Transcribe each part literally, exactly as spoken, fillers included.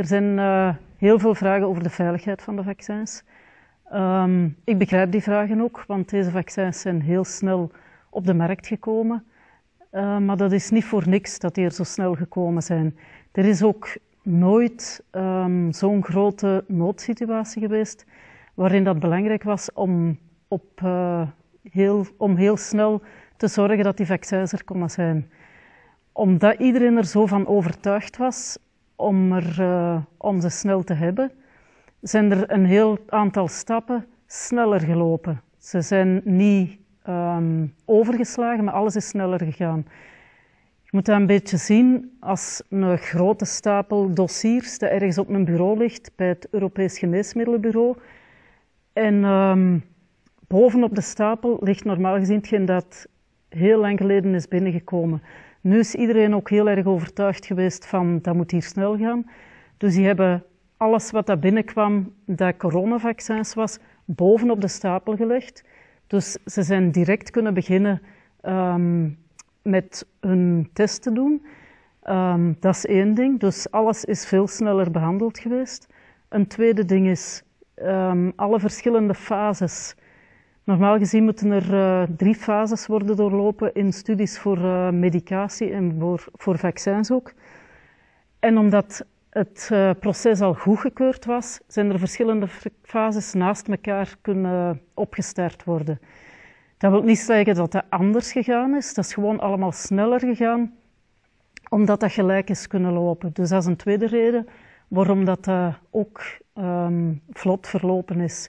Er zijn uh, heel veel vragen over de veiligheid van de vaccins. Um, ik begrijp die vragen ook, want deze vaccins zijn heel snel op de markt gekomen. Uh, maar dat is niet voor niks dat die er zo snel gekomen zijn. Er is ook nooit um, zo'n grote noodsituatie geweest waarin dat belangrijk was om, op, uh, heel, om heel snel te zorgen dat die vaccins er konden zijn. Omdat iedereen er zo van overtuigd was om, er, uh, om ze snel te hebben, zijn er een heel aantal stappen sneller gelopen. Ze zijn niet um, overgeslagen, maar alles is sneller gegaan. Je moet dat een beetje zien als een grote stapel dossiers die ergens op een bureau ligt bij het Europees Geneesmiddelenbureau. En um, bovenop de stapel ligt normaal gezien hetgeen dat heel lang geleden is binnengekomen. Nu is iedereen ook heel erg overtuigd geweest van dat moet hier snel gaan. Dus die hebben alles wat daar binnenkwam dat coronavaccins was, bovenop de stapel gelegd. Dus ze zijn direct kunnen beginnen um, met hun test te doen. Um, dat is één ding. Dus alles is veel sneller behandeld geweest. Een tweede ding is um, alle verschillende fases. Normaal gezien moeten er uh, drie fases worden doorlopen in studies voor uh, medicatie en voor, voor vaccins ook. En omdat het uh, proces al goedgekeurd was, zijn er verschillende fases naast elkaar kunnen opgestart worden. Dat wil niet zeggen dat dat anders gegaan is, dat is gewoon allemaal sneller gegaan, omdat dat gelijk is kunnen lopen. Dus dat is een tweede reden waarom dat uh, ook um, vlot verlopen is.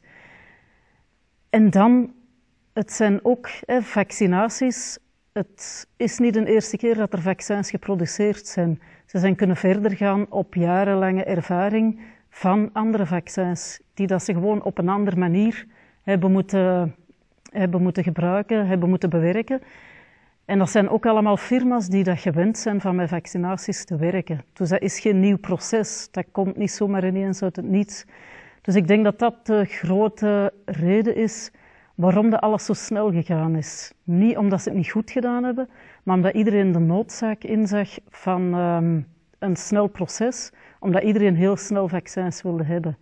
En dan, het zijn ook hè, vaccinaties. Het is niet de eerste keer dat er vaccins geproduceerd zijn. Ze zijn kunnen verder gaan op jarenlange ervaring van andere vaccins, die dat ze gewoon op een andere manier hebben moeten, hebben moeten gebruiken, hebben moeten bewerken. En dat zijn ook allemaal firma's die dat gewend zijn van met vaccinaties te werken. Dus dat is geen nieuw proces, dat komt niet zomaar ineens uit het niets. Dus ik denk dat dat de grote reden is waarom dat alles zo snel gegaan is. Niet omdat ze het niet goed gedaan hebben, maar omdat iedereen de noodzaak inzag van um, een snel proces, omdat iedereen heel snel vaccins wilde hebben.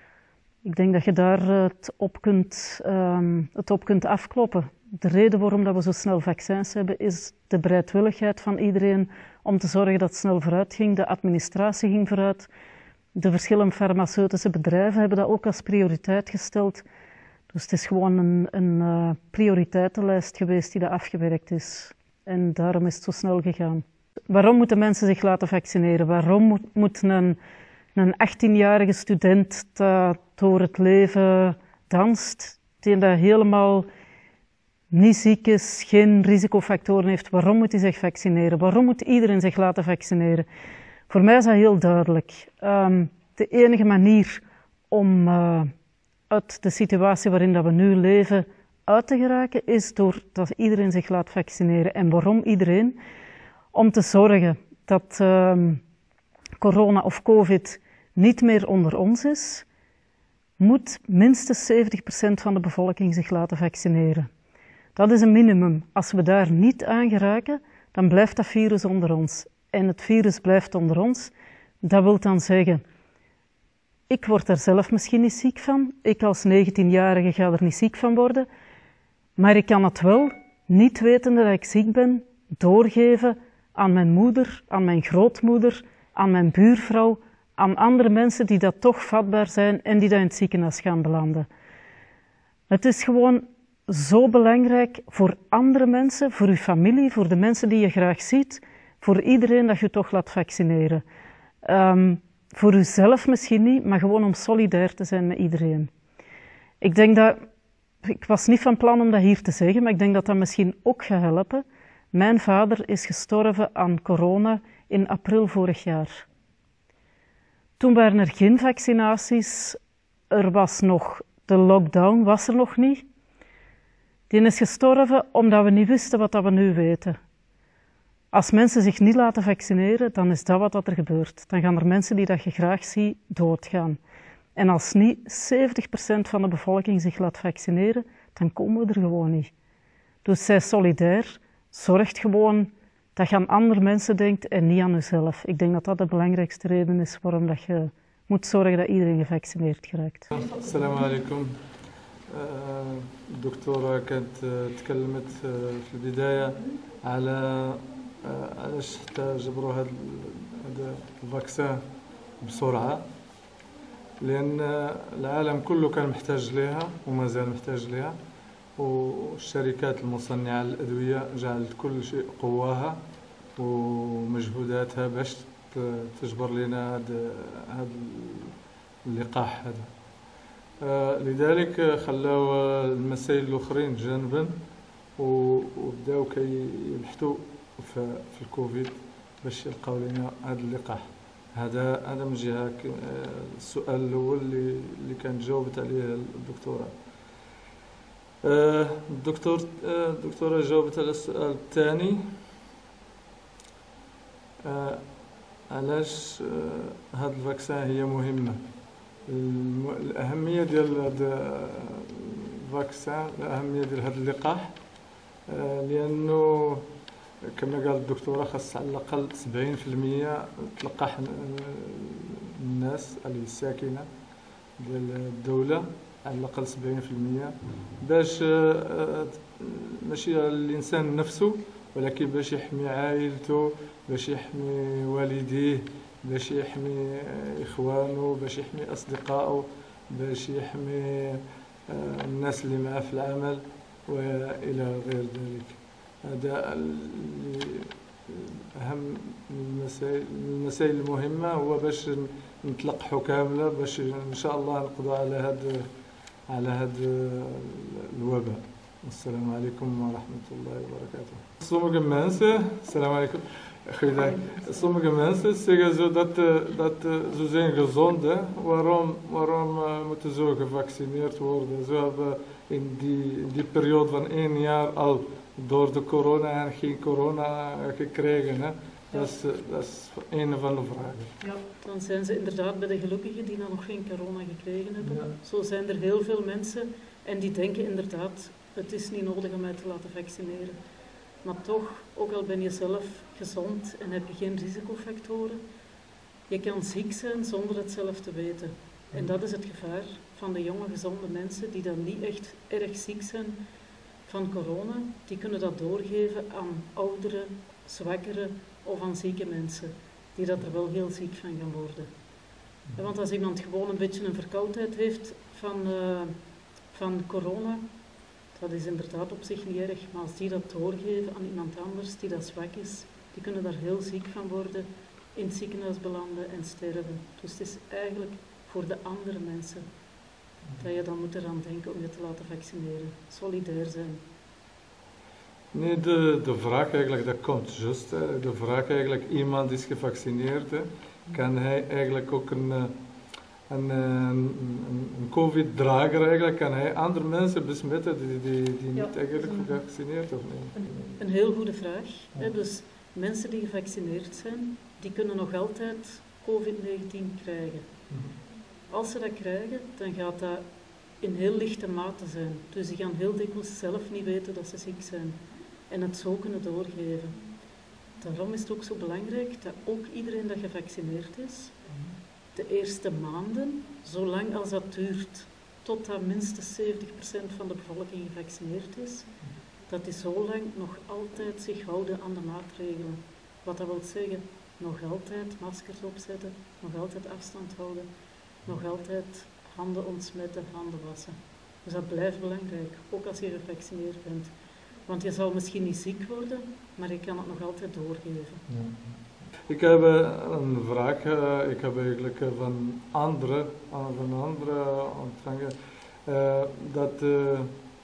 Ik denk dat je daar het op kunt, um, het op kunt afkloppen. De reden waarom dat we zo snel vaccins hebben, is de bereidwilligheid van iedereen om te zorgen dat het snel vooruit ging. De administratie ging vooruit. De verschillende farmaceutische bedrijven hebben dat ook als prioriteit gesteld. Dus het is gewoon een, een uh, prioriteitenlijst geweest die dat afgewerkt is. En daarom is het zo snel gegaan. Waarom moeten mensen zich laten vaccineren? Waarom moet, moet een, een achttienjarige student dat door het leven danst, die dat helemaal niet ziek is, geen risicofactoren heeft, waarom moet hij zich vaccineren? Waarom moet iedereen zich laten vaccineren? Voor mij is dat heel duidelijk. Um, de enige manier om uh, uit de situatie waarin dat we nu leven uit te geraken, is doordat iedereen zich laat vaccineren. En waarom iedereen? Om te zorgen dat um, corona of covid niet meer onder ons is, moet minstens zeventig procent van de bevolking zich laten vaccineren. Dat is een minimum. Als we daar niet aan geraken, dan blijft dat virus onder ons. En het virus blijft onder ons. Dat wil dan zeggen, ik word er zelf misschien niet ziek van. Ik als negentienjarige ga er niet ziek van worden. Maar ik kan het wel, niet wetende dat ik ziek ben, doorgeven aan mijn moeder, aan mijn grootmoeder, aan mijn buurvrouw, aan andere mensen die dat toch vatbaar zijn en die dat in het ziekenhuis gaan belanden. Het is gewoon zo belangrijk voor andere mensen, voor uw familie, voor de mensen die je graag ziet, voor iedereen dat je toch laat vaccineren. Um, voor uzelf misschien niet, maar gewoon om solidair te zijn met iedereen. Ik denk dat, ik was niet van plan om dat hier te zeggen, maar ik denk dat dat misschien ook gaat helpen. Mijn vader is gestorven aan corona in april vorig jaar. Toen waren er geen vaccinaties, er was nog, de lockdown was er nog niet. Die is gestorven omdat we niet wisten wat we nu weten. Als mensen zich niet laten vaccineren, dan is dat wat er gebeurt. Dan gaan er mensen die dat je graag ziet, doodgaan. En als niet zeventig procent van de bevolking zich laat vaccineren, dan komen we er gewoon niet. Dus zij solidair, zorgt gewoon dat je aan andere mensen denkt en niet aan jezelf. Ik denk dat dat de belangrijkste reden is waarom dat je moet zorgen dat iedereen gevaccineerd geraakt. Assalamu alaikum. الدكتورة كانت تكلمت في البداية على علاش حتى جبروا هذا هذا الفاكسان بسرعة، لأن العالم كله كان محتاج لها وما زال محتاج لها، والشركات المصنعة للأدوية جعلت كل شيء قواها ومجهوداتها باش تجبر لنا هذا هذا اللقاح هذا. لذلك خلاو المسائل الأخرين جانبا وبداو كيبحثوا في الكوفيد باش يلقاو لنا هذا اللقاح. هذا هذا من جهة السؤال الأول اللي اللي كانت جاوبت عليه الدكتورة. الدكتور الدكتورة جاوبت على السؤال الثاني، علاش هذا الفاكسان هي مهمة. الأهمية ديال هذا الفاكسان، الأهمية ديال هذا اللقاح، لأنه كما قال الدكتورة خاص على الأقل سبعين في المية تلقاح الناس الساكنة ديال الدولة، على الأقل سبعين في المية باش ماشي الإنسان نفسه ولكن باش يحمي عائلته، باش يحمي والديه، باش يحمي إخوانه، باش يحمي أصدقائه، باش يحمي الناس اللي معه في العمل وإلى غير ذلك. هذا أهم المسائل المسائل المهمة، هو باش نتلقحوا كاملة باش إن شاء الله نقضوا على هذا على هذا الوباء. السلام عليكم ورحمة الله وبركاته. Sommige mensen, السلام عليكم. Sommige mensen zeggen zo dat, dat ze zijn gezond. Hè? Waarom, waarom uh, moeten ze gevaccineerd worden? Ze hebben in die, in die periode van één jaar al door de corona en geen corona gekregen. Hè? Dat is, dat is een van de vragen. Ja, dan zijn ze inderdaad bij de gelukkigen die nog geen corona gekregen hebben. Ja. Zo zijn er heel veel mensen en die denken inderdaad, het is niet nodig om mij te laten vaccineren. Maar toch, ook al ben je zelf gezond en heb je geen risicofactoren, je kan ziek zijn zonder het zelf te weten. En dat is het gevaar van de jonge, gezonde mensen die dan niet echt erg ziek zijn van corona. Die kunnen dat doorgeven aan oudere, zwakkere of aan zieke mensen, die dat er wel heel ziek van gaan worden. Ja, want als iemand gewoon een beetje een verkoudheid heeft van, uh, van corona, dat is inderdaad op zich niet erg, maar als die dat doorgeven aan iemand anders die dat zwak is, die kunnen daar heel ziek van worden, in het ziekenhuis belanden en sterven. Dus het is eigenlijk voor de andere mensen dat je dan moet eraan denken om je te laten vaccineren. Solidair zijn. Nee, de, de vraag eigenlijk, dat komt juist. Hè. De vraag eigenlijk, iemand is gevaccineerd, hè. Kan hij eigenlijk ook een, een, een, een covid-drager eigenlijk, kan hij andere mensen besmetten die, die, die niet ja, eigenlijk gevaccineerd of niet? Een, een heel goede vraag. Hè. Dus mensen die gevaccineerd zijn, die kunnen nog altijd covid negentien krijgen. Als ze dat krijgen, dan gaat dat in heel lichte mate zijn. Dus die gaan heel dikwijls zelf niet weten dat ze ziek zijn. En het zo kunnen doorgeven. Daarom is het ook zo belangrijk dat ook iedereen dat gevaccineerd is, de eerste maanden, zolang als dat duurt, totdat minstens zeventig procent van de bevolking gevaccineerd is, dat die zo lang nog altijd zich houden aan de maatregelen. Wat dat wil zeggen, nog altijd maskers opzetten, nog altijd afstand houden, nog altijd handen ontsmetten, handen wassen. Dus dat blijft belangrijk, ook als je gevaccineerd bent. Want je zal misschien niet ziek worden, maar je kan het nog altijd doorgeven. Ja. Ik heb een vraag, ik heb eigenlijk van anderen, van anderen ontvangen, uh, dat uh,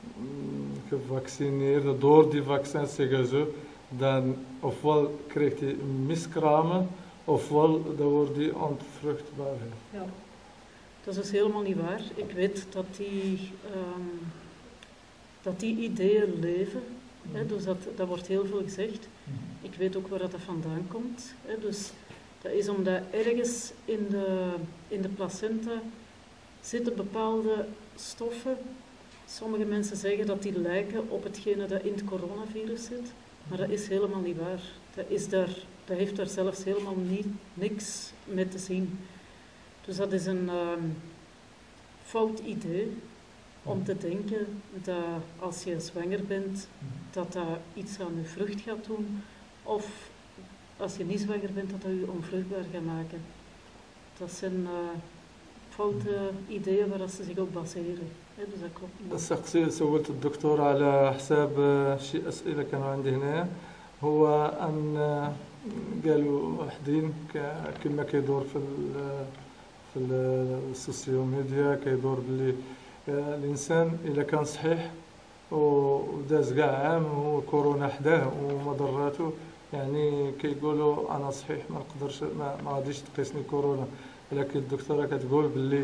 gevaccineerden door die vaccins zeggen ze, dan ofwel krijgt hij miskramen, ofwel dan wordt hij onvruchtbaar. Ja, dat is dus helemaal niet waar. Ik weet dat die, um, dat die ideeën leven. He, dus dat, dat wordt heel veel gezegd. Ik weet ook waar dat vandaan komt. He, dus dat is omdat ergens in de, in de placenta zitten bepaalde stoffen. Sommige mensen zeggen dat die lijken op hetgene dat in het coronavirus zit. Maar dat is helemaal niet waar. Dat, is daar, dat heeft daar zelfs helemaal niet, niks mee te zien. Dus dat is een um, fout idee om te denken dat als je zwanger bent, dat dat iets aan je vrucht gaat doen, of als je niet zwanger bent, dat dat je onvruchtbaar gaat maken. Dat zijn uh, foute ideeën waar ze zich op baseren. Dus dat klopt niet. السقسي سولت الدكتور على حساب شي أسئلة كانوا عندي هنا، هو أن قالوا وحدين كما كيدور في في السوسيال ميديا كيدور باللي الإنسان إذا كان صحيح وداز كاع عام وكورونا حداه ومضراته، يعني كيقولوا أنا صحيح ما نقدرش ما, ما غاديش تقيسني كورونا، ولكن الدكتورة كتقول باللي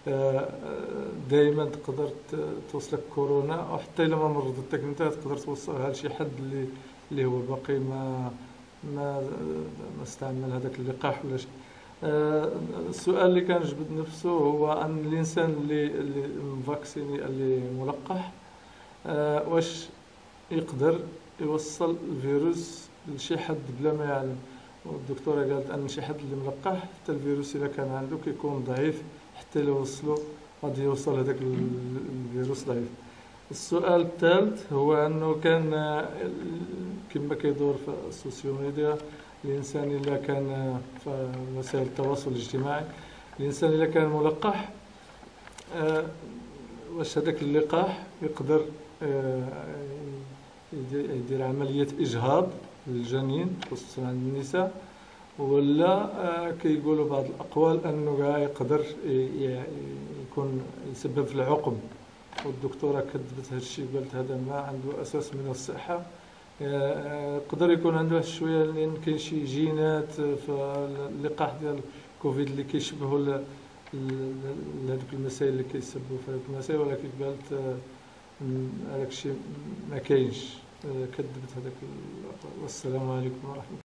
دائما تقدر توصلك كورونا، وحتى إلا ما مرضتك أنت تقدر توصلها لشي حد اللي اللي هو باقي ما ما ما استعمل هذاك اللقاح ولا شيء. السؤال اللي كان جبد نفسه هو أن الإنسان اللي اللي مفاكسيني اللي ملقح واش يقدر يوصل الفيروس لشي حد بلا ما يعلم. والدكتورة قالت أن شي حد اللي ملقح حتى الفيروس إذا كان عنده كيكون ضعيف، حتى لو وصلوا غادي يوصل هذاك الفيروس ضعيف. السؤال الثالث هو أنه كان كما كيدور في السوسيال ميديا، الإنسان إلا كان في وسائل التواصل الاجتماعي، الإنسان إلا كان ملقح واش هذاك اللقاح يقدر يدير عملية إجهاض للجنين خصوصا عند النساء، ولا كيقولوا بعض الأقوال أنه كاع يقدر يكون يسبب في العقم. والدكتورة كذبت هذا الشيء، قالت هذا ما عنده أساس من الصحة، يقدر يكون عنده شوية لأن كاين شي جينات في اللقاح ديال كوفيد اللي كيشبهوا هذوك المسائل اللي كيسببوا في هذوك المسائل، ولكن قالت هذاك الشيء ما كاينش، كذبت هذاك. والسلام عليكم ورحمة الله.